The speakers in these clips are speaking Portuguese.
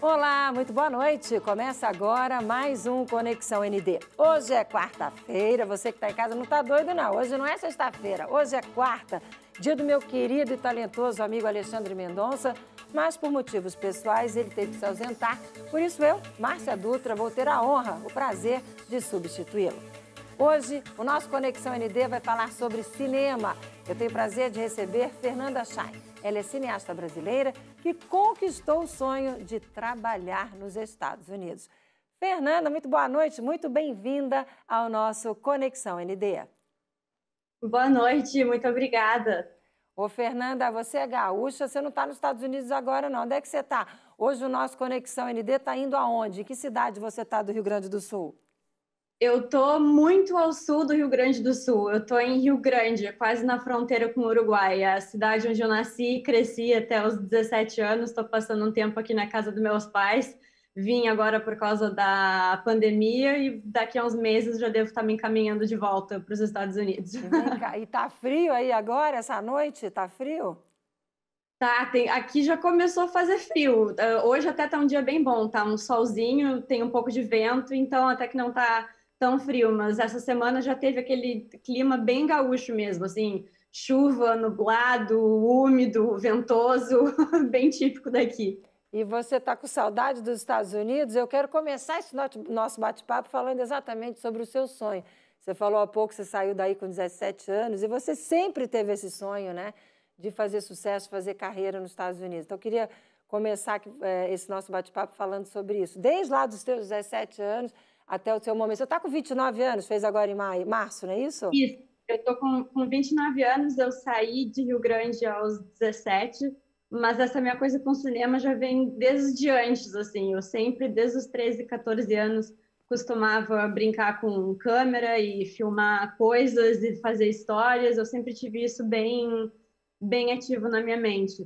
Olá, muito boa noite. Começa agora mais um Conexão ND. Hoje é quarta-feira, você que está em casa não está doido não, hoje não é sexta-feira, hoje é quarta, dia do meu querido e talentoso amigo Alexandre Mendonça, mas por motivos pessoais ele teve que se ausentar, por isso eu, Márcia Dutra, vou ter a honra, o prazer de substituí-lo. Hoje, o nosso Conexão ND vai falar sobre cinema. Eu tenho o prazer de receber Fernanda Chay. Ela é cineasta brasileira que conquistou o sonho de trabalhar nos Estados Unidos. Fernanda, muito boa noite, muito bem-vinda ao nosso Conexão ND. Boa noite, muito obrigada. Ô, Fernanda, você é gaúcha, você não está nos Estados Unidos agora, não. Onde é que você está? Hoje o nosso Conexão ND está indo aonde? Em que cidade você está do Rio Grande do Sul? Eu estou muito ao sul do Rio Grande do Sul. Eu estou em Rio Grande, quase na fronteira com o Uruguai. É a cidade onde eu nasci e cresci até os 17 anos. Estou passando um tempo aqui na casa dos meus pais. Vim agora por causa da pandemia e daqui a uns meses já devo estar me encaminhando de volta para os Estados Unidos. E vem cá, e tá frio aí agora, essa noite? Tá frio? Tá, aqui já começou a fazer frio. Hoje até tá um dia bem bom, tá um solzinho, tem um pouco de vento, então até que não tá tão frio, mas essa semana já teve aquele clima bem gaúcho mesmo, assim, chuva, nublado, úmido, ventoso, bem típico daqui. E você está com saudade dos Estados Unidos? Eu quero começar esse nosso bate-papo falando exatamente sobre o seu sonho. Você falou há pouco que você saiu daí com 17 anos e você sempre teve esse sonho, né, de fazer sucesso, fazer carreira nos Estados Unidos. Então, eu queria começar esse nosso bate-papo falando sobre isso. Desde lá dos seus 17 anos até o seu momento. Você está com 29 anos, fez agora em março, não é isso? Isso, eu tô com 29 anos, eu saí de Rio Grande aos 17, mas essa minha coisa com cinema já vem desde antes, assim, eu sempre, desde os 13, 14 anos, costumava brincar com câmera e filmar coisas e fazer histórias, eu sempre tive isso bem ativo na minha mente.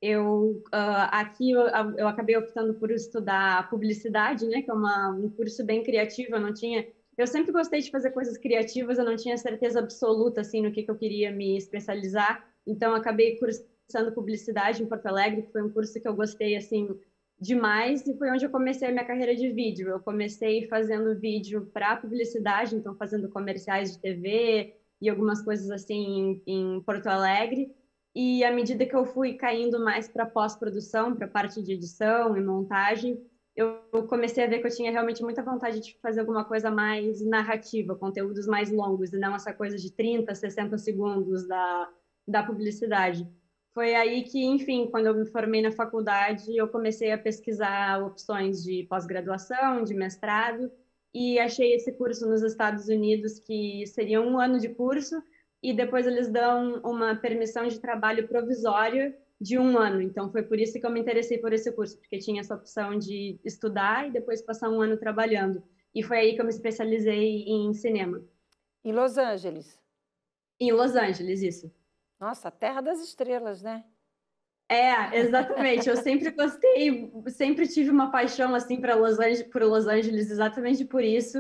Aqui eu acabei optando por estudar publicidade, né, que é um curso bem criativo, eu sempre gostei de fazer coisas criativas, eu não tinha certeza absoluta assim no que eu queria me especializar, então acabei cursando publicidade em Porto Alegre, que foi um curso que eu gostei assim demais e foi onde eu comecei a minha carreira de vídeo. Eu comecei fazendo vídeo para publicidade, então fazendo comerciais de TV e algumas coisas assim em Porto Alegre. E à medida que eu fui caindo mais para pós-produção, para parte de edição e montagem, eu comecei a ver que eu tinha realmente muita vontade de fazer alguma coisa mais narrativa, conteúdos mais longos, e não essa coisa de 30, 60 segundos da publicidade. Foi aí que, enfim, quando eu me formei na faculdade, eu comecei a pesquisar opções de pós-graduação, de mestrado, e achei esse curso nos Estados Unidos, que seria um ano de curso, e depois eles dão uma permissão de trabalho provisória de um ano. Então, foi por isso que eu me interessei por esse curso, porque tinha essa opção de estudar e depois passar um ano trabalhando. E foi aí que eu me especializei em cinema. Em Los Angeles. Em Los Angeles, isso. Nossa, terra das estrelas, né? É, exatamente. Eu sempre gostei, sempre tive uma paixão assim por Los Angeles, exatamente por isso.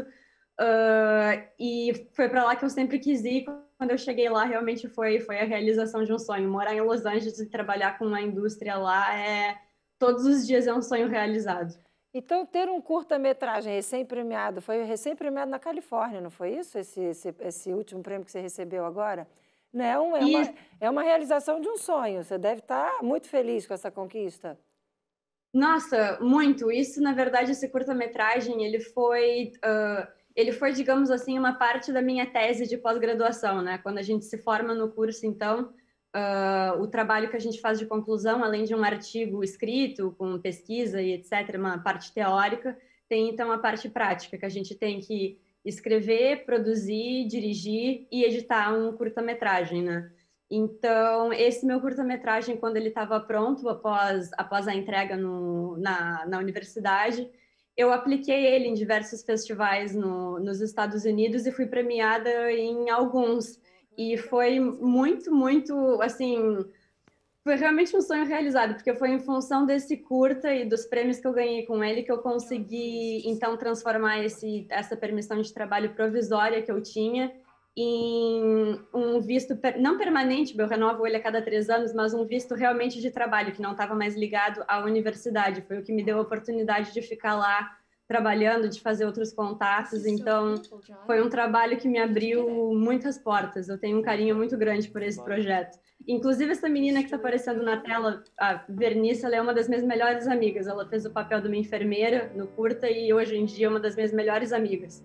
E foi para lá que eu sempre quis ir. Quando eu cheguei lá, realmente foi a realização de um sonho. Morar em Los Angeles e trabalhar com uma indústria lá todos os dias é um sonho realizado. Então, ter um curta-metragem recém-premiado, foi recém-premiado na Califórnia, não foi isso? Esse último prêmio que você recebeu agora? Não, é uma realização de um sonho. Você deve estar muito feliz com essa conquista. Nossa, muito. Isso, na verdade, esse curta-metragem, ele foi, digamos assim, uma parte da minha tese de pós-graduação, né? Quando a gente se forma no curso, então, o trabalho que a gente faz de conclusão, além de um artigo escrito, com pesquisa e etc., uma parte teórica, tem então a parte prática, que a gente tem que escrever, produzir, dirigir e editar um curta-metragem, né? Então, esse meu curta-metragem, quando ele estava pronto, após a entrega na universidade, eu apliquei ele em diversos festivais nos Estados Unidos e fui premiada em alguns. E foi muito, assim, foi realmente um sonho realizado, porque foi em função desse curta e dos prêmios que eu ganhei com ele que eu consegui, então, transformar essa permissão de trabalho provisória que eu tinha em um um visto, não permanente, eu renovo ele a cada 3 anos, mas um visto realmente de trabalho, que não estava mais ligado à universidade. Foi o que me deu a oportunidade de ficar lá trabalhando, de fazer outros contatos. Então, foi um trabalho que me abriu muitas portas. Eu tenho um carinho muito grande por esse projeto. Inclusive, essa menina que está aparecendo na tela, a Vernice, ela é uma das minhas melhores amigas. Ela fez o papel de uma enfermeira no curta e hoje em dia é uma das minhas melhores amigas.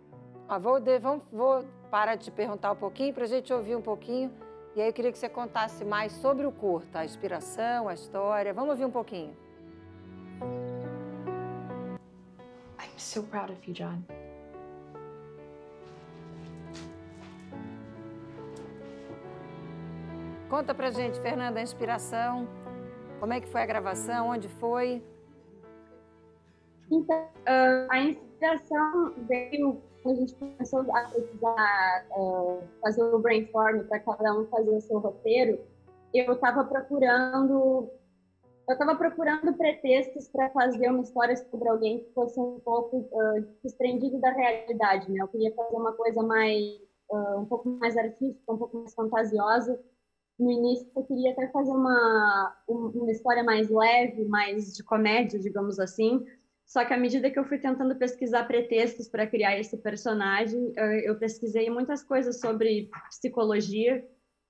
Vou parar de te perguntar um pouquinho para a gente ouvir um pouquinho. E aí eu queria que você contasse mais sobre o curta, a inspiração, a história. Vamos ouvir um pouquinho. I'm so proud of you, John. Conta pra gente, Fernanda, a inspiração. Como é que foi a gravação? Onde foi? Então, a inspiração veio quando a gente começou a precisar fazer o brainstorm para cada um fazer o seu roteiro. Eu estava procurando pretextos para fazer uma história sobre alguém que fosse um pouco desprendido da realidade, né? Eu queria fazer uma coisa um pouco mais artística, um pouco mais fantasiosa. No início, eu queria até fazer uma história mais leve, mais de comédia, digamos assim. Só que à medida que eu fui tentando pesquisar pretextos para criar esse personagem, eu pesquisei muitas coisas sobre psicologia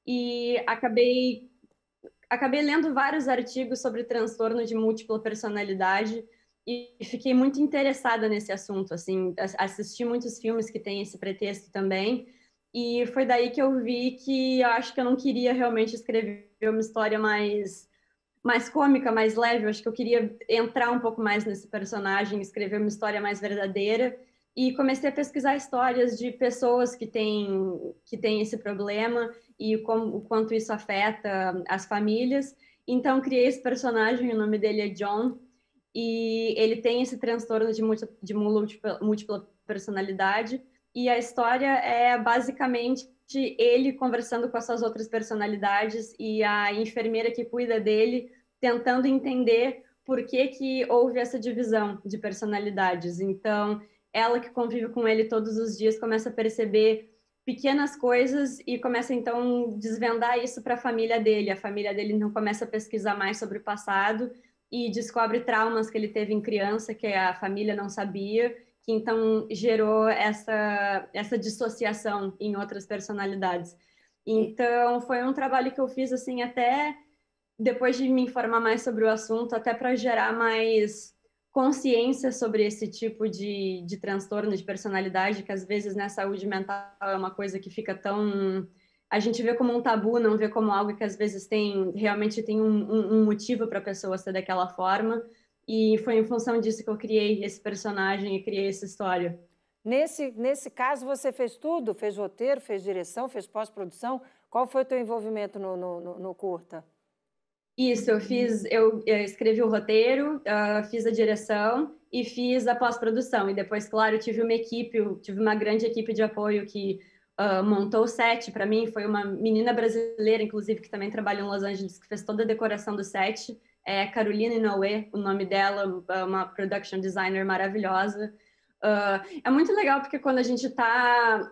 e acabei lendo vários artigos sobre transtorno de múltipla personalidade e fiquei muito interessada nesse assunto. Assim, assisti muitos filmes que têm esse pretexto também. E foi daí que eu vi que eu acho que eu não queria realmente escrever uma história mais cômica, mais leve. Eu acho que eu queria entrar um pouco mais nesse personagem, escrever uma história mais verdadeira. E comecei a pesquisar histórias de pessoas que têm esse problema e o quanto isso afeta as famílias. Então, criei esse personagem, o nome dele é John, e ele tem esse transtorno de múltipla personalidade. E a história é basicamente ele conversando com as suas outras personalidades e a enfermeira que cuida dele tentando entender por que houve essa divisão de personalidades. Então, ela que convive com ele todos os dias começa a perceber pequenas coisas e começa então desvendar isso para a família dele. A família dele então começa a pesquisar mais sobre o passado e descobre traumas que ele teve em criança que a família não sabia, que então gerou essa dissociação em outras personalidades. Então, foi um trabalho que eu fiz assim até depois de me informar mais sobre o assunto, até para gerar mais consciência sobre esse tipo de transtorno de personalidade, que às vezes, né, saúde mental é uma coisa que fica tão... A gente vê como um tabu, não vê como algo que às vezes realmente tem um motivo para a pessoa ser daquela forma. E foi em função disso que eu criei esse personagem e criei essa história. Nesse caso, você fez tudo? Fez roteiro, fez direção, fez pós-produção? Qual foi o teu envolvimento no curta? Isso, eu escrevi o roteiro, fiz a direção e fiz a pós-produção. E depois, claro, tive uma grande equipe de apoio que montou o set para mim. Foi uma menina brasileira, inclusive, que também trabalha em Los Angeles, que fez toda a decoração do set. É Caroline Inoue, o nome dela, uma production designer maravilhosa. É muito legal porque quando a gente tá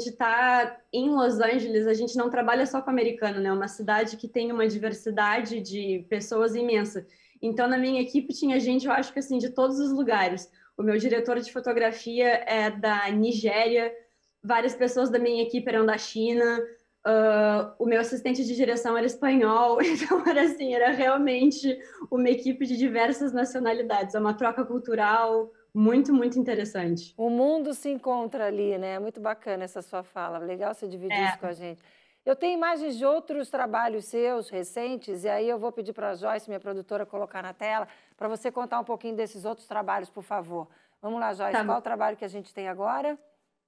em Los Angeles, a gente não trabalha só com americano, né? É uma cidade que tem uma diversidade de pessoas imensa. Então, na minha equipe tinha gente, eu acho que assim, de todos os lugares. O meu diretor de fotografia é da Nigéria, várias pessoas da minha equipe eram da China, o meu assistente de direção era espanhol, então era realmente uma equipe de diversas nacionalidades, é uma troca cultural muito, muito interessante. O mundo se encontra ali, né? É muito bacana essa sua fala, legal você dividir isso com a gente. Eu tenho imagens de outros trabalhos seus, recentes, e aí eu vou pedir para a Joyce, minha produtora, colocar na tela, para você contar um pouquinho desses outros trabalhos, por favor. Vamos lá, Joyce, qual o trabalho que a gente tem agora?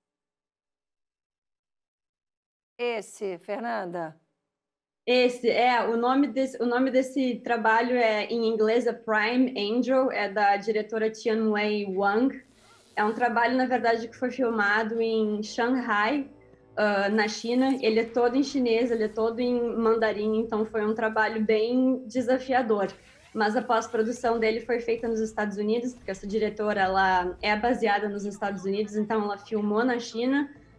Esse, Fernanda. Esse, o nome desse trabalho em inglês é Prime Angel, é da diretora Tianwei Wang. É um trabalho, na verdade, que foi filmado em Shanghai, na China. Ele é todo em chinês, ele é todo em mandarim, então foi um trabalho bem desafiador. Mas a pós-produção dele foi feita nos Estados Unidos, porque essa diretora ela é baseada nos Estados Unidos, então ela filmou na China,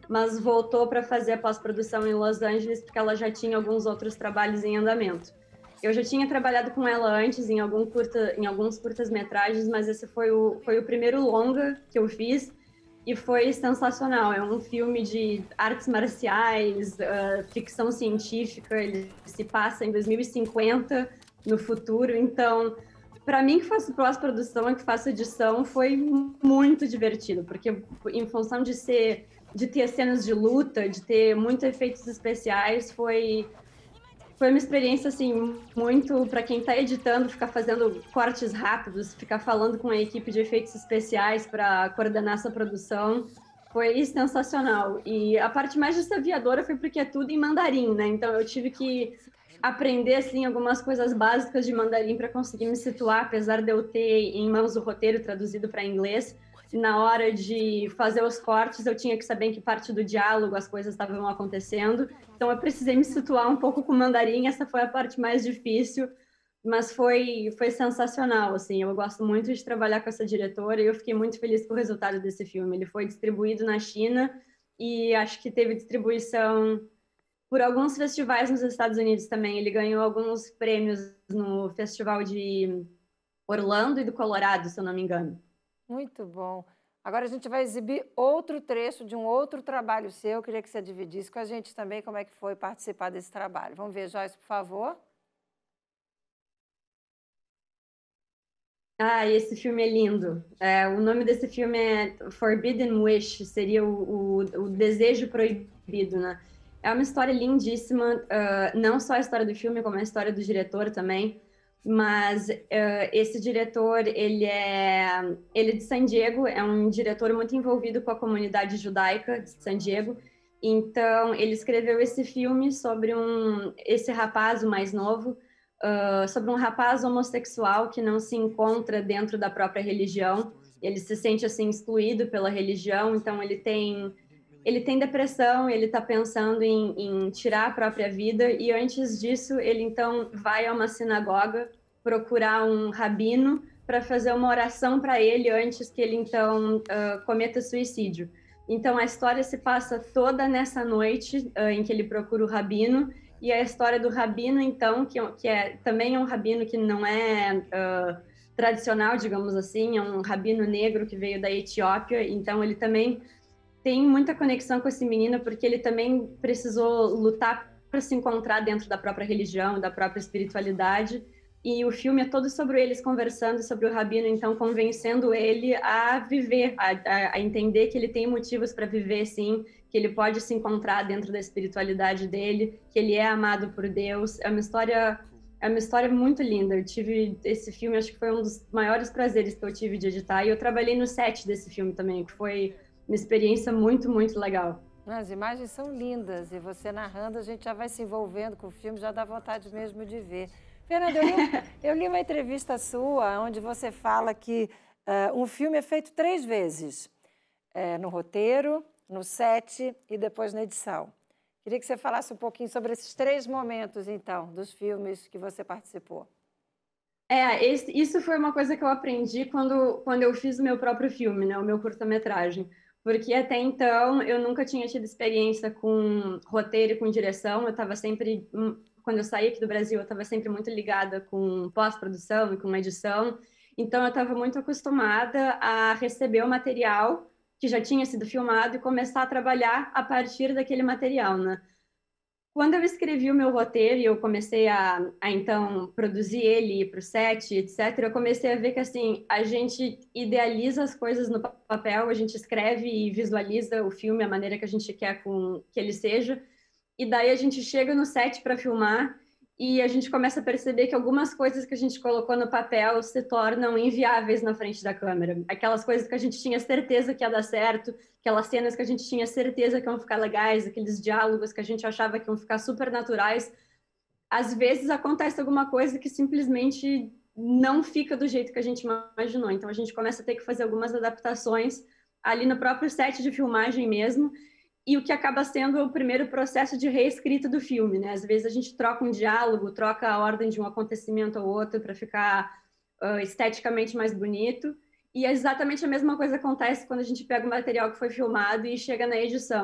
mas voltou para fazer a pós-produção em Los Angeles porque ela já tinha alguns outros trabalhos em andamento. Eu já tinha trabalhado com ela antes em alguns curtas-metragens, mas esse foi o primeiro longa que eu fiz e foi sensacional. É um filme de artes marciais, ficção científica, ele se passa em 2050, no futuro, então, para mim que faço pós-produção e que faço edição, foi muito divertido, porque em função de ter cenas de luta, de ter muitos efeitos especiais, foi uma experiência, assim, muito para quem está editando, ficar fazendo cortes rápidos, ficar falando com a equipe de efeitos especiais para coordenar essa produção. Foi sensacional. E a parte mais desafiadora foi porque é tudo em mandarim, né? Então eu tive que aprender, assim, algumas coisas básicas de mandarim para conseguir me situar, apesar de eu ter em mãos o roteiro traduzido para inglês. Na hora de fazer os cortes, eu tinha que saber em que parte do diálogo as coisas estavam acontecendo. Então, eu precisei me situar um pouco com o mandarim. Essa foi a parte mais difícil, mas foi sensacional, assim. Eu gosto muito de trabalhar com essa diretora e eu fiquei muito feliz com o resultado desse filme. Ele foi distribuído na China e acho que teve distribuição por alguns festivais nos Estados Unidos também. Ele ganhou alguns prêmios no Festival de Orlando e do Colorado, se eu não me engano. Muito bom. Agora a gente vai exibir outro trecho de um outro trabalho seu. Eu queria que você dividisse com a gente também como é que foi participar desse trabalho. Vamos ver, Joyce, por favor. Ah, esse filme é lindo. O nome desse filme é Forbidden Wish, seria o desejo proibido, né? É uma história lindíssima, não só a história do filme, como a história do diretor também. Mas esse diretor, ele é de San Diego, é um diretor muito envolvido com a comunidade judaica de San Diego. Então, ele escreveu esse filme sobre esse rapaz, o mais novo, sobre um rapaz homossexual que não se encontra dentro da própria religião. Ele se sente assim excluído pela religião, então ele tem depressão, ele está pensando em tirar a própria vida, e antes disso, ele então vai a uma sinagoga procurar um rabino para fazer uma oração para ele antes que ele então cometa suicídio. Então a história se passa toda nessa noite em que ele procura o rabino, e a história do rabino então, também é um rabino que não é tradicional, digamos assim, é um rabino negro que veio da Etiópia, então ele também tem muita conexão com esse menino, porque ele também precisou lutar para se encontrar dentro da própria religião, da própria espiritualidade. E o filme é todo sobre eles conversando, sobre o rabino, então convencendo ele a viver, a entender que ele tem motivos para viver, sim, que ele pode se encontrar dentro da espiritualidade dele, que ele é amado por Deus. É uma história muito linda. Eu tive esse filme, acho que foi um dos maiores prazeres que eu tive de editar. E eu trabalhei no set desse filme também, que foi uma experiência muito, muito legal. As imagens são lindas e você narrando, a gente já vai se envolvendo com o filme, já dá vontade mesmo de ver. Fernanda, eu li uma entrevista sua onde você fala que um filme é feito 3 vezes, no roteiro, no set e depois na edição. Queria que você falasse um pouquinho sobre esses 3 momentos, então, dos filmes que você participou. Isso foi uma coisa que eu aprendi quando eu fiz o meu próprio filme, né, o meu curta-metragem. Porque até então eu nunca tinha tido experiência com roteiro e com direção. Eu estava sempre, quando eu saí aqui do Brasil, eu estava sempre muito ligada com pós-produção e com edição. Então eu estava muito acostumada a receber o material que já tinha sido filmado e começar a trabalhar a partir daquele material, né? Quando eu escrevi o meu roteiro e eu comecei a então produzir ele para o set, etc., eu comecei a ver que assim a gente idealiza as coisas no papel, a gente escreve e visualiza o filme a maneira que a gente quer que ele seja, e daí a gente chega no set para filmar e a gente começa a perceber que algumas coisas que a gente colocou no papel se tornam inviáveis na frente da câmera. Aquelas coisas que a gente tinha certeza que ia dar certo, aquelas cenas que a gente tinha certeza que iam ficar legais, aqueles diálogos que a gente achava que iam ficar super naturais. Às vezes acontece alguma coisa que simplesmente não fica do jeito que a gente imaginou. Então a gente começa a ter que fazer algumas adaptações ali no próprio set de filmagem mesmo, e o que acaba sendo o primeiro processo de reescrita do filme, né? Às vezes a gente troca um diálogo, troca a ordem de um acontecimento ou outro para ficar esteticamente mais bonito. E exatamente a mesma coisa acontece quando a gente pega o material que foi filmado e chega na edição.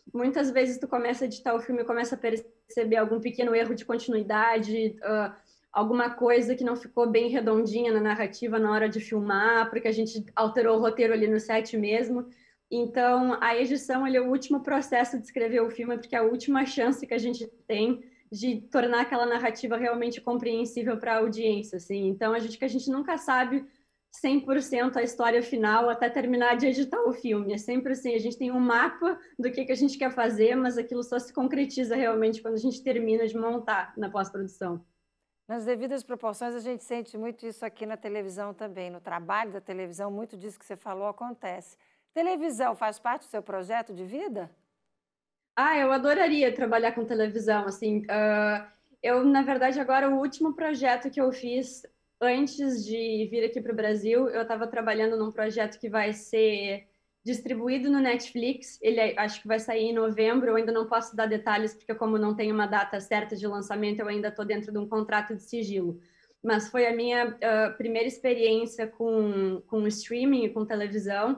muitas vezes tu começa a editar o filme e começa a perceber algum pequeno erro de continuidade, alguma coisa que não ficou bem redondinha na narrativa na hora de filmar, porque a gente alterou o roteiro ali no set mesmo. Então, a edição ele é o último processo de escrever o filme, porque é a última chance que a gente tem de tornar aquela narrativa realmente compreensível para a audiência, assim. Então, a gente nunca sabe 100% a história final até terminar de editar o filme. É sempre assim, a gente tem um mapa do que a gente quer fazer, mas aquilo só se concretiza realmente quando a gente termina de montar na pós-produção. Nas devidas proporções, a gente sente muito isso aqui na televisão também. No trabalho da televisão, muito disso que você falou acontece. Televisão faz parte do seu projeto de vida? Eu adoraria trabalhar com televisão, assim. Eu, na verdade, agora o último projeto que eu fiz antes de vir aqui para o Brasil, eu estava trabalhando num projeto que vai ser distribuído no Netflix. Acho que vai sair em novembro. Eu ainda não posso dar detalhes, porque como não tem uma data certa de lançamento, eu ainda estou dentro de um contrato de sigilo. Mas foi a minha primeira experiência com streaming e com televisão.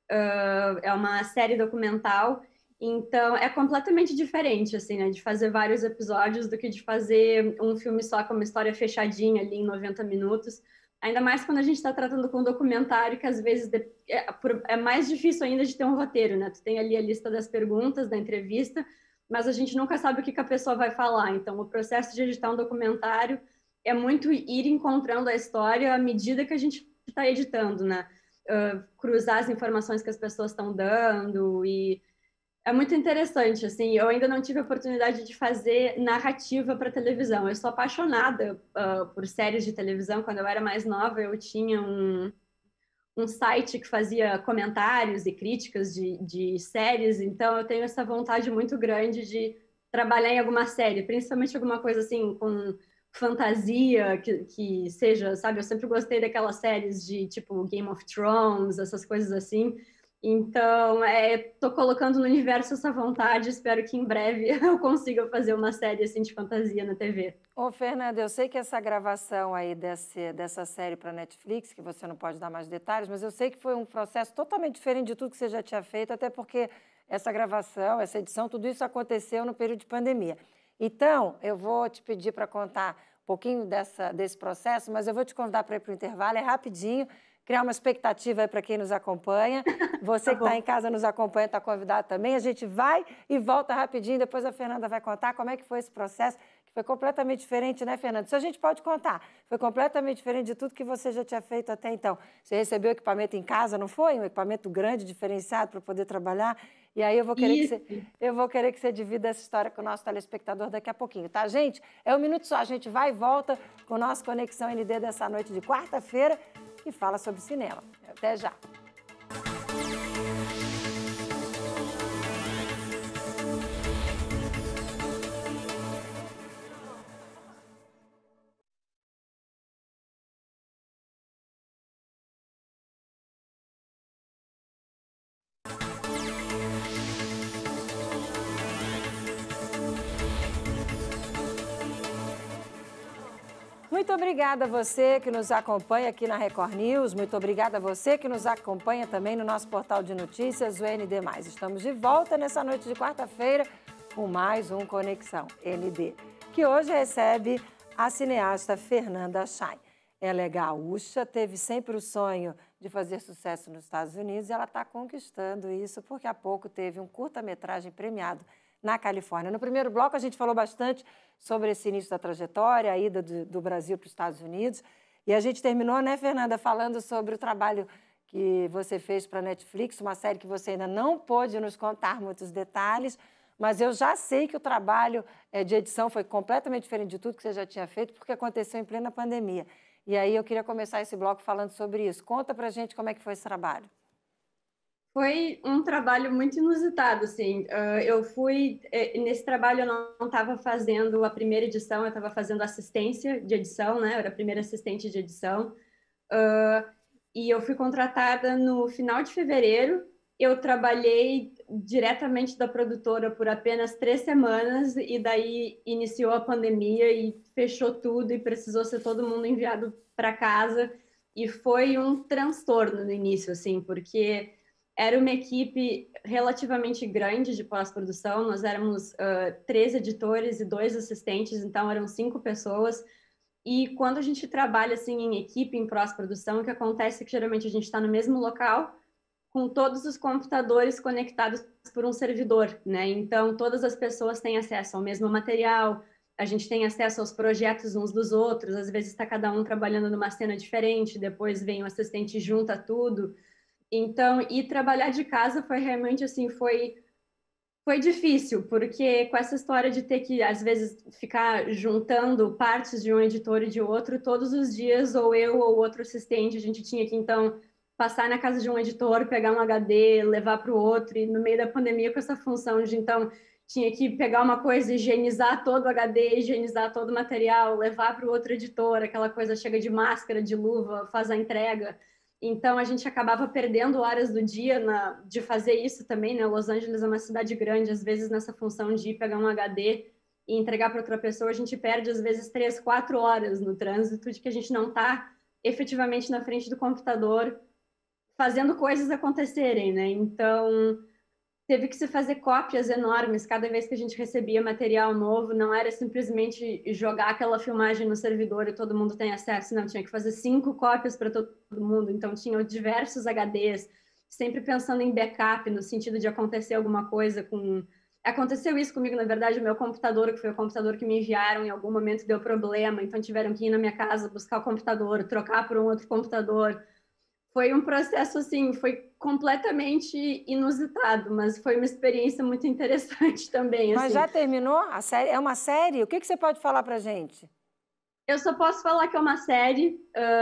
É uma série documental. Então, é completamente diferente, assim, né, de fazer vários episódios do que de fazer um filme só com uma história fechadinha ali em 90 minutos. Ainda mais quando a gente está tratando com um documentário, que às vezes é mais difícil ainda de ter um roteiro, né? Tu tem ali a lista das perguntas da entrevista, mas a gente nunca sabe o que a pessoa vai falar. Então, o processo de editar um documentário é muito ir encontrando a história à medida que a gente está editando, né? Cruzar as informações que as pessoas estão dando e é muito interessante, assim, eu ainda não tive a oportunidade de fazer narrativa para televisão. Eu sou apaixonada por séries de televisão. Quando eu era mais nova, eu tinha um site que fazia comentários e críticas de séries, então eu tenho essa vontade muito grande de trabalhar em alguma série, principalmente alguma coisa assim, com fantasia, que seja, sabe, eu sempre gostei daquelas séries de tipo Game of Thrones, essas coisas assim. Então, tô colocando no universo essa vontade, espero que em breve eu consiga fazer uma série assim de fantasia na TV. Ô, Fernanda, eu sei que essa gravação aí dessa série para Netflix, que você não pode dar mais detalhes, mas eu sei que foi um processo totalmente diferente de tudo que você já tinha feito, até porque essa gravação, essa edição, tudo isso aconteceu no período de pandemia. Então, eu vou te pedir para contar um pouquinho desse processo, mas eu vou te convidar para ir para o intervalo, é rapidinho, criar uma expectativa aí para quem nos acompanha. Você que está em casa nos acompanha, está convidado também. A gente vai e volta rapidinho, depois a Fernanda vai contar como é que foi esse processo, que foi completamente diferente, né, Fernanda? Isso a gente pode contar. Foi completamente diferente de tudo que você já tinha feito até então. Você recebeu equipamento em casa, não foi? Um equipamento grande, diferenciado para poder trabalhar. E aí eu vou querer que você divida essa história com o nosso telespectador daqui a pouquinho, tá, gente? É um minuto só, a gente vai e volta com o nosso Conexão ND dessa noite de quarta-feira, que fala sobre cinema. Até já! Muito obrigada a você que nos acompanha aqui na Record News, muito obrigada a você que nos acompanha também no nosso portal de notícias, o ND+. Estamos de volta nessa noite de quarta-feira com mais um Conexão ND, que hoje recebe a cineasta Fernanda Chay. Ela é gaúcha, teve sempre o sonho de fazer sucesso nos Estados Unidos e ela está conquistando isso porque há pouco teve um curta-metragem premiado na Califórnia. No primeiro bloco, a gente falou bastante sobre esse início da trajetória, a ida do Brasil para os Estados Unidos. E a gente terminou, né, Fernanda, falando sobre o trabalho que você fez para a Netflix, uma série que você ainda não pôde nos contar muitos detalhes, mas eu já sei que o trabalho de edição foi completamente diferente de tudo que você já tinha feito, porque aconteceu em plena pandemia. E aí eu queria começar esse bloco falando sobre isso. Conta para a gente como é que foi esse trabalho. Foi um trabalho muito inusitado, assim. Nesse trabalho eu não estava fazendo a primeira edição, eu estava fazendo assistência de edição, né? Eu era a primeira assistente de edição. E eu fui contratada no final de fevereiro. Eu trabalhei diretamente da produtora por apenas 3 semanas e daí iniciou a pandemia e fechou tudo e precisou ser todo mundo enviado para casa. E foi um transtorno no início, assim, porque era uma equipe relativamente grande de pós-produção, nós éramos 3 editores e 2 assistentes, então eram 5 pessoas. E quando a gente trabalha assim em equipe, em pós-produção, o que acontece é que geralmente a gente está no mesmo local, com todos os computadores conectados por um servidor, né? Então, todas as pessoas têm acesso ao mesmo material, a gente tem acesso aos projetos uns dos outros, às vezes está cada um trabalhando numa cena diferente, depois vem o assistente e junta tudo. Então, e trabalhar de casa foi realmente assim, foi difícil, porque com essa história de ter que, às vezes, ficar juntando partes de um editor e de outro, todos os dias, ou eu ou outro assistente, a gente tinha que, então, passar na casa de um editor, pegar um HD, levar para o outro, e no meio da pandemia, com essa função de, então, tinha que pegar uma coisa, higienizar todo o HD, higienizar todo o material, levar para o outro editor, aquela coisa chega de máscara, de luva, faz a entrega. Então, a gente acabava perdendo horas do dia de fazer isso também, né? Los Angeles é uma cidade grande, às vezes nessa função de ir pegar um HD e entregar para outra pessoa, a gente perde, às vezes, 3, 4 horas no trânsito, de que a gente não está efetivamente na frente do computador fazendo coisas acontecerem, né? Então, teve que se fazer cópias enormes cada vez que a gente recebia material novo, não era simplesmente jogar aquela filmagem no servidor e todo mundo tem acesso, não, tinha que fazer 5 cópias para todo mundo, então tinham diversos HDs, sempre pensando em backup, no sentido de acontecer alguma coisa com... Aconteceu isso comigo, na verdade, o meu computador, que foi o computador que me enviaram, em algum momento deu problema, então tiveram que ir na minha casa buscar o computador, trocar por um outro computador. Foi um processo, assim, foi completamente inusitado, mas foi uma experiência muito interessante também, Mas assim. já terminou? A série é uma série? O que você pode falar pra gente? Eu só posso falar que é uma série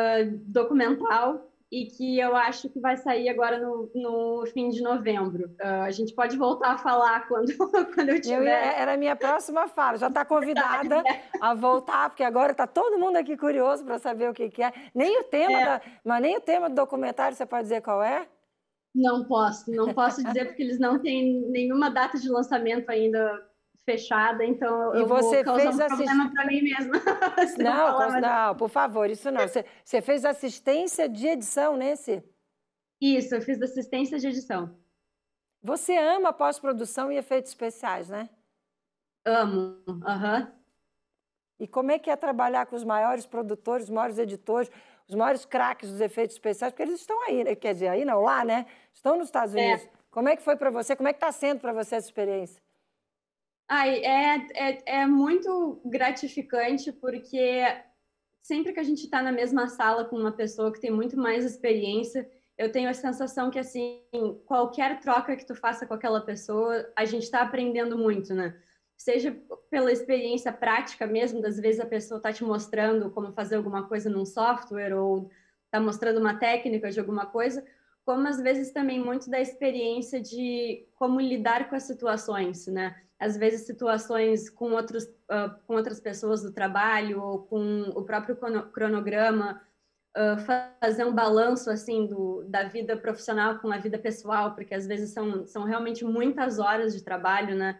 documental e que eu acho que vai sair agora no fim de novembro. A gente pode voltar a falar quando eu tiver... Era a minha próxima fala. Já está convidada a voltar, porque agora está todo mundo aqui curioso para saber o que é. Nem o tema mas nem o tema do documentário você pode dizer qual é? Não posso dizer porque eles não têm nenhuma data de lançamento ainda fechada, então eu vou causar um problema para mim mesma. Não, por favor, isso não. Você fez assistência de edição nesse? Isso, eu fiz assistência de edição. Você ama pós-produção e efeitos especiais, né? Amo, E como é que é trabalhar com os maiores produtores, os maiores editores, os maiores craques dos efeitos especiais? Porque eles estão aí, né? Quer dizer, aí não, lá, né? Estão nos Estados Unidos. Como é que foi para você? Como é que está sendo para você essa experiência? É muito gratificante, porque sempre que a gente está na mesma sala com uma pessoa que tem muito mais experiência, eu tenho a sensação que, assim, qualquer troca que tu faça com aquela pessoa, a gente está aprendendo muito, né? Seja pela experiência prática mesmo, das vezes a pessoa está te mostrando como fazer alguma coisa num software ou está mostrando uma técnica de alguma coisa, como às vezes também muito da experiência de como lidar com as situações, né? Às vezes situações com outras pessoas do trabalho ou com o próprio cronograma, fazer um balanço assim da vida profissional com a vida pessoal, porque às vezes são realmente muitas horas de trabalho, né?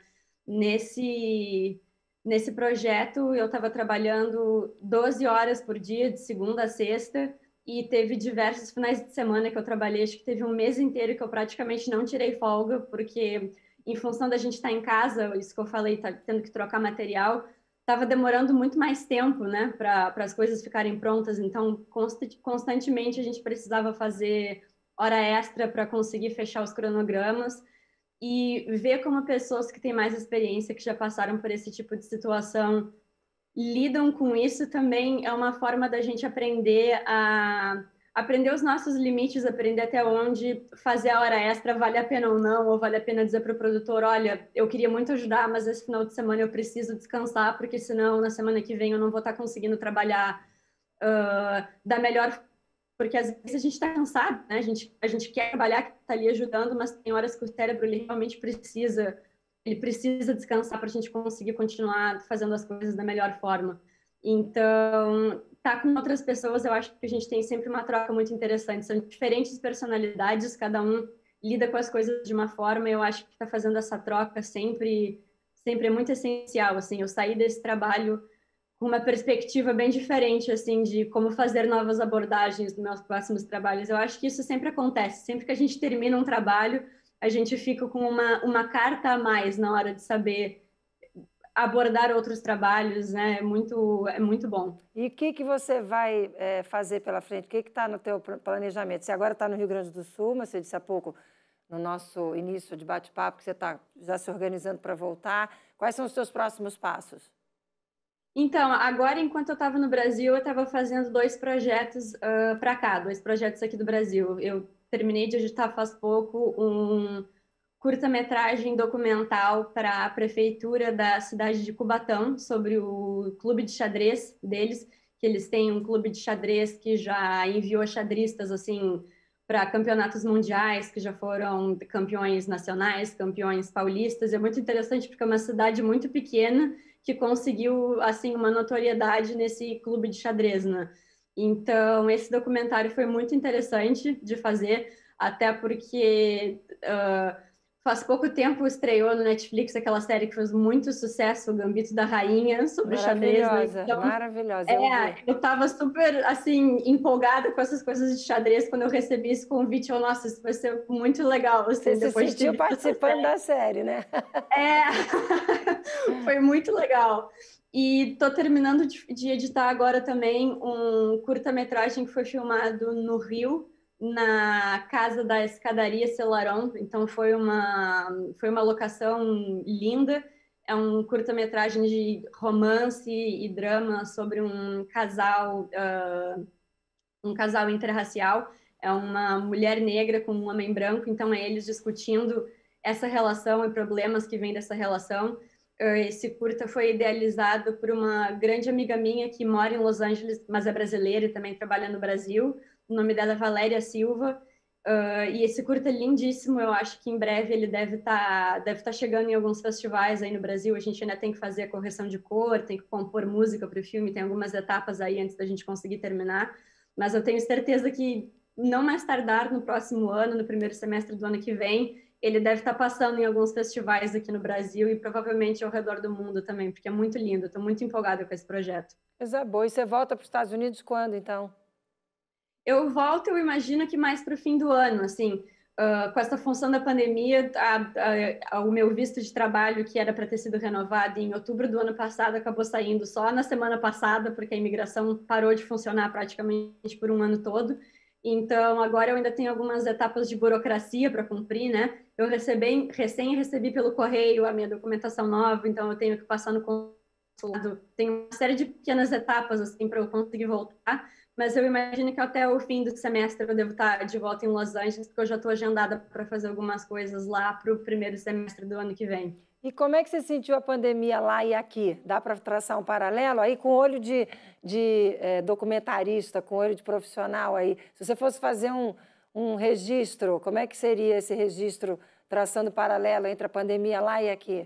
Nesse projeto eu estava trabalhando 12 horas por dia, de segunda a sexta, e teve diversos finais de semana que eu trabalhei, acho que teve um mês inteiro que eu praticamente não tirei folga, porque em função da gente estar em casa, isso que eu falei, tá tendo que trocar material, estava demorando muito mais tempo, né, para as coisas ficarem prontas, então constantemente a gente precisava fazer hora extra para conseguir fechar os cronogramas, e ver como pessoas que têm mais experiência, que já passaram por esse tipo de situação, lidam com isso também é uma forma da gente aprender os nossos limites, aprender até onde fazer a hora extra vale a pena ou não, ou vale a pena dizer para o produtor, olha, eu queria muito ajudar, mas esse final de semana eu preciso descansar, porque senão na semana que vem eu não vou estar conseguindo trabalhar da melhor, porque às vezes a gente está cansado, né? A gente quer trabalhar, que está ali ajudando, mas tem horas que o cérebro ele realmente precisa descansar para a gente conseguir continuar fazendo as coisas da melhor forma. Então, tá com outras pessoas, eu acho que a gente tem sempre uma troca muito interessante. São diferentes personalidades, cada um lida com as coisas de uma forma. Eu acho que tá fazendo essa troca sempre é muito essencial. Assim, eu saí desse trabalho com uma perspectiva bem diferente, assim, de como fazer novas abordagens nos meus próximos trabalhos. Eu acho que isso sempre acontece. Sempre que a gente termina um trabalho, a gente fica com uma carta a mais na hora de saber abordar outros trabalhos, né? É muito bom. E o que você vai fazer pela frente? O que está no teu planejamento? Você agora está no Rio Grande do Sul, mas você disse há pouco, no nosso início de bate-papo, que você está já se organizando para voltar. Quais são os seus próximos passos? Então, agora, enquanto eu estava no Brasil, eu estava fazendo 2 projetos para cá, 2 projetos aqui do Brasil. Eu terminei de editar faz pouco um curta-metragem documental para a prefeitura da cidade de Cubatão, sobre o clube de xadrez deles, que eles têm um clube de xadrez que já enviou xadristas, assim, para campeonatos mundiais, que já foram campeões nacionais, campeões paulistas. É muito interessante porque é uma cidade muito pequena que conseguiu, assim, uma notoriedade nesse clube de xadrez, né? Então, esse documentário foi muito interessante de fazer, até porque faz pouco tempo estreou no Netflix aquela série que fez muito sucesso, O Gambito da Rainha, sobre xadrez, né? Então, maravilhosa, eu estava super, assim, empolgada com essas coisas de xadrez quando eu recebi esse convite. Eu, nossa, isso vai ser muito legal, assim, você depois se sentiu participando da série, né? Foi muito legal. E estou terminando de editar agora também um curta-metragem que foi filmado no Rio, na Casa da Escadaria Celarón. Então foi uma locação linda. É um curta-metragem de romance e drama sobre um casal interracial. É uma mulher negra com um homem branco, então é eles discutindo essa relação e problemas que vêm dessa relação. Esse curta foi idealizado por uma grande amiga minha que mora em Los Angeles, mas é brasileira e também trabalha no Brasil. O nome dela é Valéria Silva. E esse curta é lindíssimo. Eu acho que em breve ele deve tá chegando em alguns festivais aí no Brasil. A gente ainda tem que fazer a correção de cor, tem que compor música para o filme, tem algumas etapas aí antes da gente conseguir terminar. Mas eu tenho certeza que não mais tardar no próximo ano, no primeiro semestre do ano que vem, ele deve estar passando em alguns festivais aqui no Brasil e provavelmente ao redor do mundo também, porque é muito lindo. Estou muito empolgada com esse projeto. Coisa boa. E você volta para os Estados Unidos quando, então? Eu volto, eu imagino que mais para o fim do ano, assim, com essa função da pandemia, o meu visto de trabalho, que era para ter sido renovado em outubro do ano passado, acabou saindo só na semana passada, porque a imigração parou de funcionar praticamente por um ano todo. Então, agora eu ainda tenho algumas etapas de burocracia para cumprir, né? Eu recém recebi pelo correio a minha documentação nova, então eu tenho que passar no consulado. Tem uma série de pequenas etapas, assim, para eu conseguir voltar. Mas eu imagino que até o fim do semestre eu devo estar de volta em Los Angeles, porque eu já estou agendada para fazer algumas coisas lá para o primeiro semestre do ano que vem. E como é que você sentiu a pandemia lá e aqui? Dá para traçar um paralelo aí com olho de documentarista, com olho de profissional aí? Se você fosse fazer um registro, como é que seria esse registro traçando paralelo entre a pandemia lá e aqui?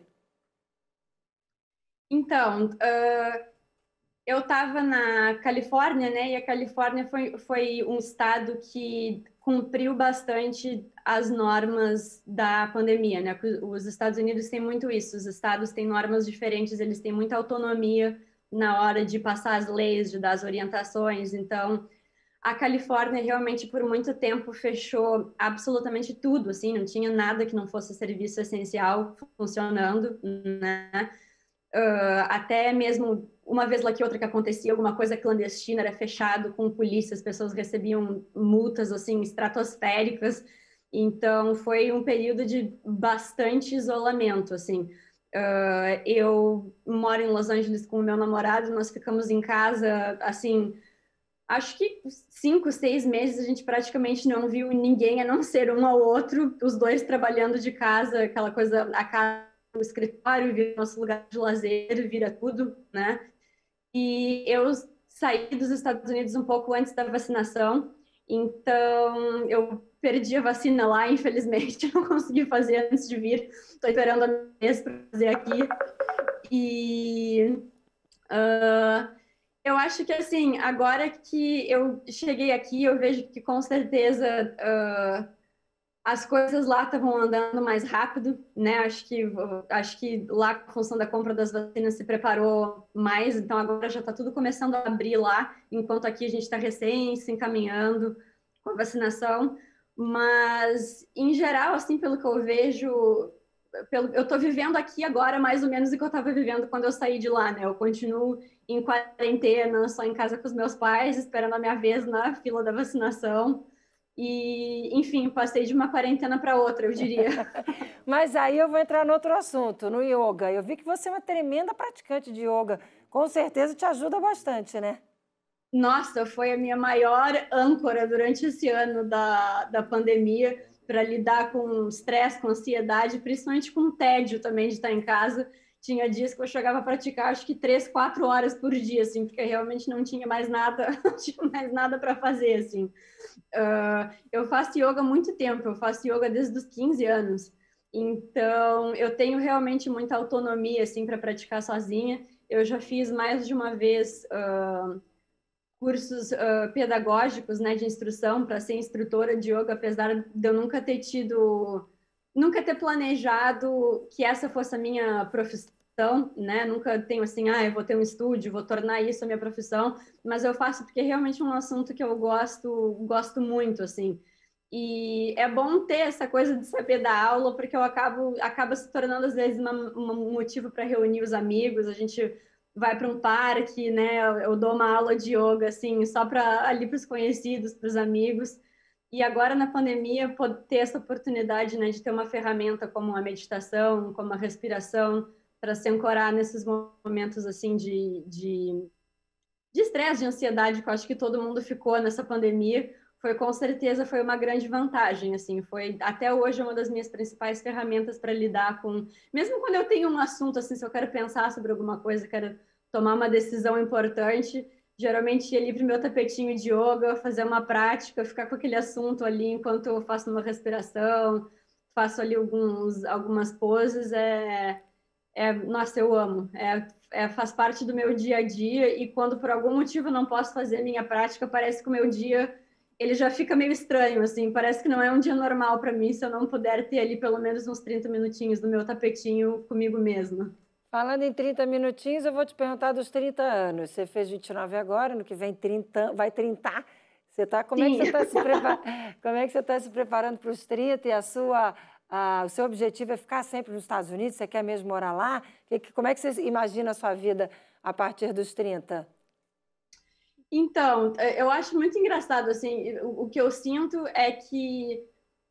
Então, eu estava na Califórnia, né? E a Califórnia foi um estado que cumpriu bastante as normas da pandemia, né? Os Estados Unidos têm muito isso. Os estados têm normas diferentes, eles têm muita autonomia na hora de passar as leis, de dar as orientações. Então, a Califórnia realmente por muito tempo fechou absolutamente tudo, assim, não tinha nada que não fosse serviço essencial funcionando, né? Até mesmo uma vez lá que outra que acontecia alguma coisa clandestina, era fechado com polícia, as pessoas recebiam multas assim estratosféricas. Então foi um período de bastante isolamento, assim. Eu moro em Los Angeles com o meu namorado, nós ficamos em casa, assim, acho que 5, 6 meses a gente praticamente não viu ninguém a não ser um ao outro, os dois trabalhando de casa, aquela coisa, a casa, o escritório, vira nosso lugar de lazer, vira tudo, né? E eu saí dos Estados Unidos um pouco antes da vacinação, então eu perdi a vacina lá, infelizmente, não consegui fazer antes de vir. Estou esperando a mês para fazer aqui. E eu acho que, assim, agora que eu cheguei aqui, eu vejo que, com certeza, As coisas lá estavam andando mais rápido, né? Acho que lá, a função da compra das vacinas se preparou mais, então agora já está tudo começando a abrir lá, enquanto aqui a gente está recém se encaminhando com a vacinação. Mas, em geral, assim, pelo que eu vejo, eu estou vivendo aqui agora mais ou menos o que eu estava vivendo quando eu saí de lá, né? Eu continuo em quarentena, só em casa com os meus pais, esperando a minha vez na fila da vacinação. E, enfim, passei de uma quarentena para outra, eu diria. Mas aí eu vou entrar no outro assunto, no yoga. Eu vi que você é uma tremenda praticante de yoga. Com certeza te ajuda bastante, né? Nossa, foi a minha maior âncora durante esse ano da pandemia para lidar com estresse, com ansiedade, principalmente com tédio também de estar em casa. Tinha dias que eu chegava a praticar, acho que 3, 4 horas por dia, assim, porque realmente não tinha mais nada, não tinha mais nada para fazer, assim. Eu faço yoga há muito tempo, eu faço yoga desde os 15 anos. Então, eu tenho realmente muita autonomia, assim, para praticar sozinha. Eu já fiz mais de uma vez cursos pedagógicos, né, de instrução para ser instrutora de yoga, apesar de eu nunca ter planejado que essa fosse a minha profissão, né? Nunca tenho assim, eu vou ter um estúdio, vou tornar isso a minha profissão, mas eu faço porque é realmente um assunto que eu gosto muito, assim. E é bom ter essa coisa de saber dar aula, porque acaba se tornando às vezes um motivo para reunir os amigos, a gente vai para um parque, né? Eu dou uma aula de yoga, assim, só para ali para os conhecidos, para os amigos. E agora na pandemia, ter essa oportunidade, né, de ter uma ferramenta como a meditação, como a respiração, para se ancorar nesses momentos assim de estresse, de ansiedade, que eu acho que todo mundo ficou nessa pandemia, foi com certeza foi uma grande vantagem, assim, foi até hoje uma das minhas principais ferramentas para lidar com, mesmo quando eu tenho um assunto assim, se eu quero pensar sobre alguma coisa, quero tomar uma decisão importante, geralmente ia ali pro meu tapetinho de yoga, fazer uma prática, ficar com aquele assunto ali enquanto eu faço uma respiração, faço ali algumas poses, nossa, eu amo. Faz parte do meu dia a dia e quando por algum motivo eu não posso fazer a minha prática, parece que o meu dia ele já fica meio estranho, assim, parece que não é um dia normal para mim se eu não puder ter ali pelo menos uns 30 minutinhos no meu tapetinho comigo mesma. Falando em 30 minutinhos, eu vou te perguntar dos 30 anos. Você fez 29 agora, no que vem 30, vai 30. Como é que você está como é que você está se preparando para os 30 e o seu objetivo é ficar sempre nos Estados Unidos? Você quer mesmo morar lá? Como é que você imagina a sua vida a partir dos 30? Então, eu acho muito engraçado, assim, o que eu sinto é que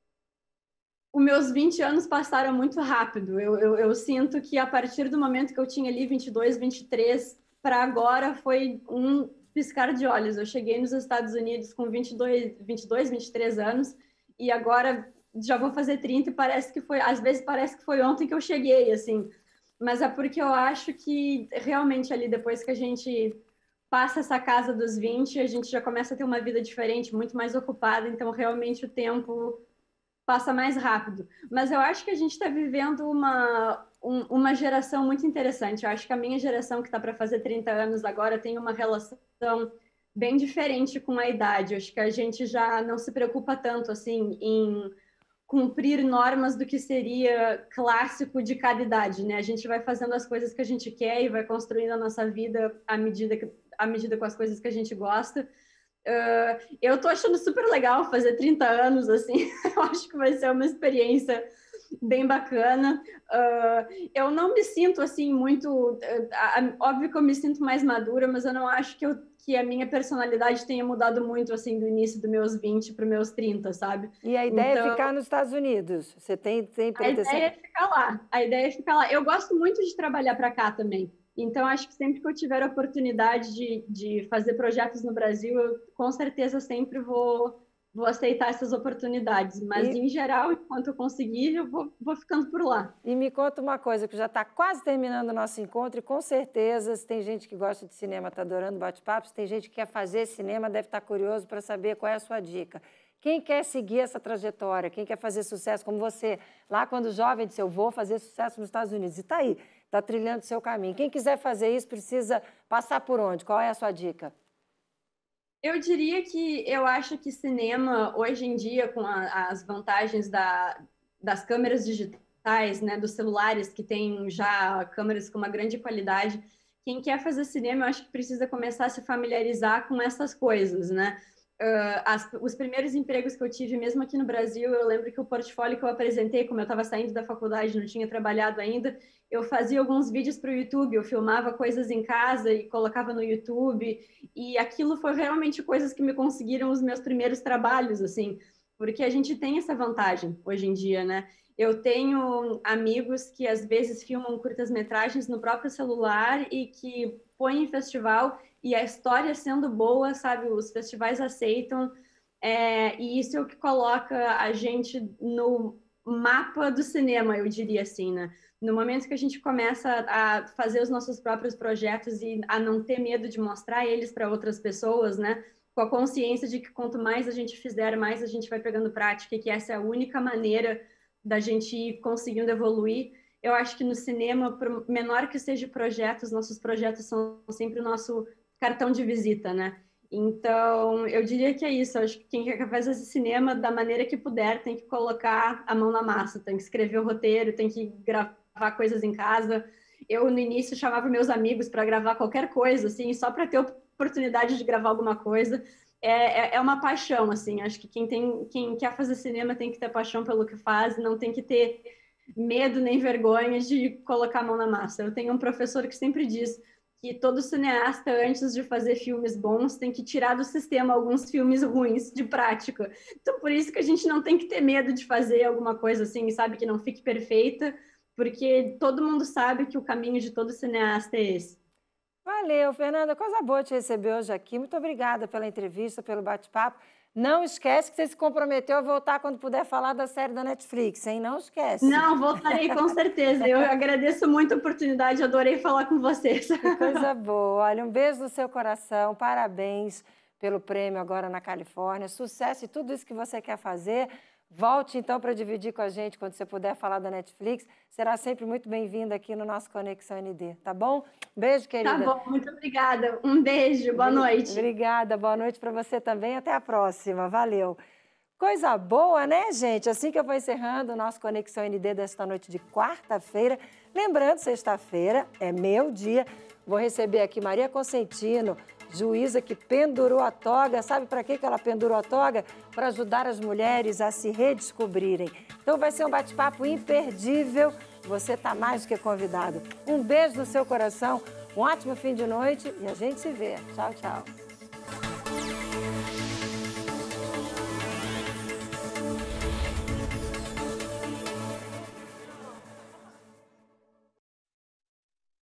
os meus 20 anos passaram muito rápido. Eu sinto que a partir do momento que eu tinha ali 22, 23, para agora foi um piscar de olhos. Eu cheguei nos Estados Unidos com 22, 23 anos e agora já vou fazer 30 e às vezes parece que foi ontem que eu cheguei, assim. Mas é porque eu acho que realmente ali depois que a gente passa essa casa dos 20, a gente já começa a ter uma vida diferente, muito mais ocupada, então realmente o tempo passa mais rápido. Mas eu acho que a gente está vivendo uma geração muito interessante. Eu acho que a minha geração, que está para fazer 30 anos agora, tem uma relação bem diferente com a idade. Eu acho que a gente já não se preocupa tanto assim em cumprir normas do que seria clássico de cada idade, né? A gente vai fazendo as coisas que a gente quer e vai construindo a nossa vida à medida com as coisas que a gente gosta. Eu tô achando super legal fazer 30 anos, assim, eu acho que vai ser uma experiência bem bacana. Eu não me sinto, assim, muito... óbvio que eu me sinto mais madura, mas eu não acho que a minha personalidade tenha mudado muito, assim, do início dos meus 20 para os meus 30, sabe? E a ideia é ficar nos Estados Unidos? Você tem pretensão? A ideia é ficar lá. A ideia é ficar lá. Eu gosto muito de trabalhar para cá também. Então, acho que sempre que eu tiver a oportunidade de fazer projetos no Brasil, eu com certeza sempre vou aceitar essas oportunidades. Mas, em geral, enquanto eu conseguir, eu vou ficando por lá. E me conta uma coisa, que já está quase terminando o nosso encontro, e com certeza, se tem gente que gosta de cinema, está adorando bate-papo, se tem gente que quer fazer cinema, deve estar curioso para saber qual é a sua dica. Quem quer seguir essa trajetória, quem quer fazer sucesso, como você, lá quando jovem, disse, eu vou fazer sucesso nos Estados Unidos, e está aí, está trilhando o seu caminho. Quem quiser fazer isso precisa passar por onde? Qual é a sua dica? Eu diria que eu acho que cinema, hoje em dia, com as vantagens das câmeras digitais, né, dos celulares que têm já câmeras com uma grande qualidade, quem quer fazer cinema, eu acho que precisa começar a se familiarizar com essas coisas, né? Os primeiros empregos que eu tive, mesmo aqui no Brasil, eu lembro que o portfólio que eu apresentei, como eu estava saindo da faculdade, não tinha trabalhado ainda, eu fazia alguns vídeos para o YouTube, eu filmava coisas em casa e colocava no YouTube, e aquilo foi realmente coisas que me conseguiram os meus primeiros trabalhos, assim, porque a gente tem essa vantagem hoje em dia, né? Eu tenho amigos que às vezes filmam curtas-metragens no próprio celular e que põem em festival e a história sendo boa, sabe? Os festivais aceitam, e isso é o que coloca a gente no mapa do cinema, eu diria assim, né? No momento que a gente começa a fazer os nossos próprios projetos e a não ter medo de mostrar eles para outras pessoas, né? Com a consciência de que quanto mais a gente fizer, mais a gente vai pegando prática e que essa é a única maneira da gente ir conseguindo evoluir. Eu acho que no cinema, por menor que seja o projeto, os nossos projetos são sempre o nosso cartão de visita, né? Então, eu diria que é isso. Eu acho que quem quer fazer esse cinema, da maneira que puder, tem que colocar a mão na massa, tem que escrever o roteiro, tem que gravar coisas em casa. Eu, no início, chamava meus amigos para gravar qualquer coisa, assim, só para ter oportunidade de gravar alguma coisa. É uma paixão, assim. Acho que quem quer fazer cinema tem que ter paixão pelo que faz, não tem que ter medo nem vergonha de colocar a mão na massa. Eu tenho um professor que sempre diz que todo cineasta, antes de fazer filmes bons, tem que tirar do sistema alguns filmes ruins de prática. Então, por isso que a gente não tem que ter medo de fazer alguma coisa assim, sabe, que não fique perfeita, porque todo mundo sabe que o caminho de todo cineasta é esse. Valeu, Fernanda. Coisa boa te receber hoje aqui. Muito obrigada pela entrevista, pelo bate-papo. Não esquece que você se comprometeu a voltar quando puder falar da série da Netflix, hein? Não esquece. Não, voltarei com certeza. Eu agradeço muito a oportunidade, adorei falar com vocês. Que coisa boa. Olha, um beijo no seu coração. Parabéns pelo prêmio agora na Califórnia. Sucesso em tudo isso que você quer fazer. Volte, então, para dividir com a gente quando você puder falar da Netflix. Será sempre muito bem-vinda aqui no nosso Conexão ND, tá bom? Beijo, querida. Tá bom, muito obrigada. Um beijo, boa noite. Obrigada, boa noite para você também. Até a próxima. Valeu. Coisa boa, né, gente? Assim que eu vou encerrando o nosso Conexão ND desta noite de quarta-feira. Lembrando, sexta-feira é meu dia. Vou receber aqui Maria Consentino, juíza que pendurou a toga. Sabe para que ela pendurou a toga? Para ajudar as mulheres a se redescobrirem. Então vai ser um bate-papo imperdível. Você está mais do que convidado. Um beijo no seu coração, um ótimo fim de noite e a gente se vê. Tchau, tchau.